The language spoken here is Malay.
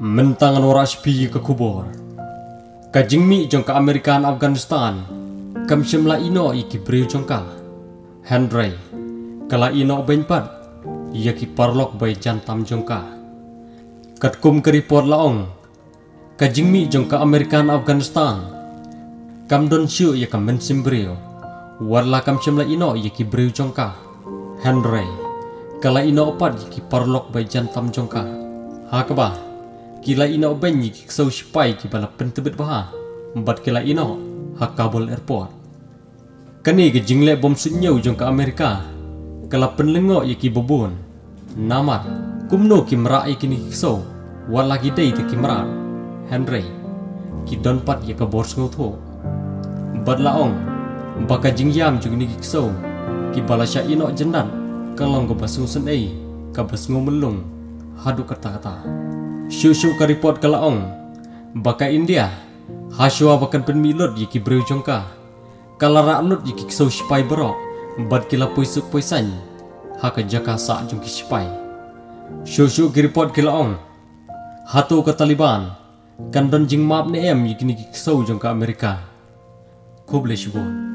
Mentangan waras pi ke kubur. Kajingmi jong ke Amerikaan Afghanistan. Kam shimla ino iki breu jongka. Henry. Kala ino benpat. Yaki parlok bay jantam jongka. Katkum keripot laong. Kajingmi jong ke Amerikaan Afghanistan. Kam don syu ya kam mensim breu. Warla kam shimla ino yaki breu jongka. Henry. Kala ino opat yaki parlok bay jantam jongka. Hakaba. Kila ino ben yiki ksau sipai ki bala pentebet baha. Bat kila ino ha Kabul airport. Kani ke jingle bom sunyau jong ke Amerika. Kala penlengo yiki bobon. Namat kumno ki mra yiki ni ksau. Wala ki dei te ki mra. Henry ki don pat ya ka bors ngotho. Bat laong baka jingyam jong ni ksau. Ki bala sya ino jendan kalong ko basung sen ei ka basngo melung hadu kata-kata. Syushu ka report ka laong baka India haswa bakan penmilod yiki breu jongka kala raknut yiki ksau sipai berok bad kila puisuk puisan haka jaka sa jongki sipai. Syushu ki report ka laong hatu ka Taliban kan don jing map ne em yiki ni ksau jongka Amerika kuble shibon.